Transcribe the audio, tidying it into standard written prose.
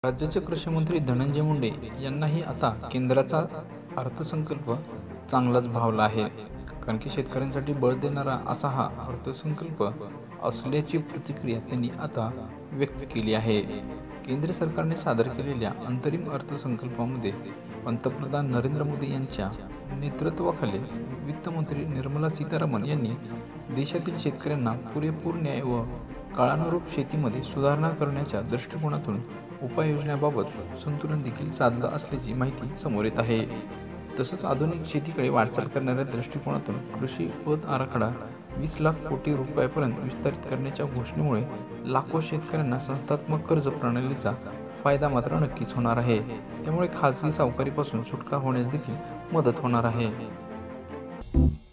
राज्याचे कृषी मंत्री धनंजय मुंडे यांनाही आता केंद्राचा अर्थसंकल्प चांगलाच भावला आहे, कारण की शेतकऱ्यांसाठी बळ देणारा असा हा अर्थसंकल्प असल्याची प्रतिक्रिया त्यांनी आता व्यक्त केली आहे। केंद्र सरकारने सादर केलेल्या अंतरिम अर्थसंकल्पामध्ये पंतप्रधान नरेंद्र मोदी यांच्या नेतृत्वाखाली वित्तमंत्री निर्मला सीतारामन यांनी देशातील शेतकऱ्यांना पुरेपूर न्याय व काळानुरूप शेतीमध्ये सुधारणा करण्याच्या दृष्टिकोनातून उपाययोजनाबाबत संतुलन देखील साधलं असल्याची माहिती समोर येत आहे। तसंच आधुनिक शेतीकडे वाटचाल करणाऱ्या दृष्टिकोनातून कृषी पत आराखडा 20 लाख कोटी रुपयापर्यंत विस्तारित करण्याच्या घोषणेमुळे लाखो शेतकऱ्यांना संस्थात्मक कर्ज प्रणालीचा फायदा मात्र नक्कीच होणार आहे। त्यामुळे खाजगी सावकारीपासून सुटका होण्यास देखील मदत होणार आहे।